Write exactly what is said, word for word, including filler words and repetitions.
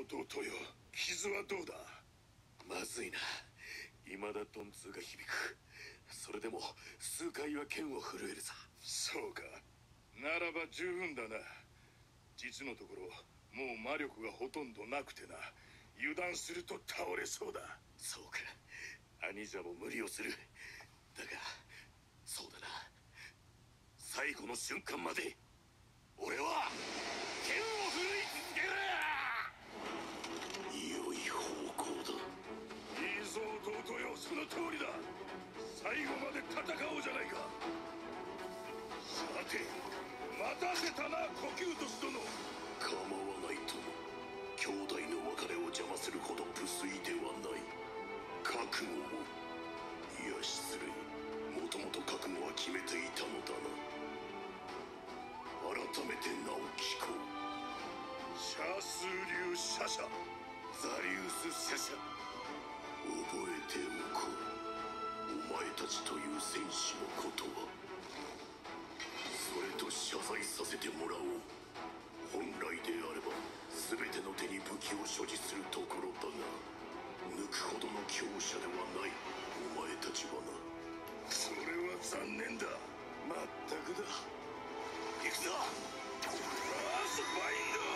弟よ、傷はどうだ。まずいな。未だ鈍痛が響く。それでも数回は剣を震えるさ。そうか、ならば十分だな。実のところもう魔力がほとんどなくてな、油断すると倒れそうだ。そうか、兄者も無理をする。だがそうだな、最後の瞬間まで俺は剣を振るい続ける。良い方向だ。いいぞ弟よ、その通りだ。最後まで戦おうじゃないか。さて、待たせたな呼吸とす殿。構わないとも、兄弟の別れを邪魔するほど無粋ではない。覚悟を、いや失礼、もともと覚悟は決めていたのだな。改めて名を聞こう。シャス流シャシャ、ザリウスシャシャ。覚えておこう、お前たちという戦士のことは。それと謝罪させてもらおう。本来であれば全ての手に武器を所持するところだが、抜くほどの強者ではないお前たちはな。それは残念だ。まったくだ。行くぞ、ラースバインド。